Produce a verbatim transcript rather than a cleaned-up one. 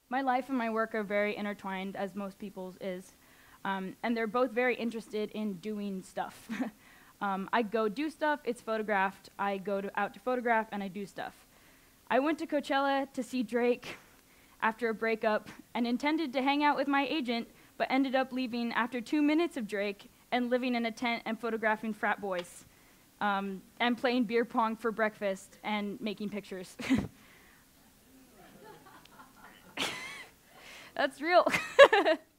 My life and my work are very intertwined, as most people's is, um, and they're both very interested in doing stuff. um, I go do stuff, it's photographed, I go to, out to photograph, and I do stuff. I went to Coachella to see Drake after a breakup and intended to hang out with my agent, but ended up leaving after two minutes of Drake and living in a tent and photographing frat boys, um, and playing beer pong for breakfast and making pictures. That's real.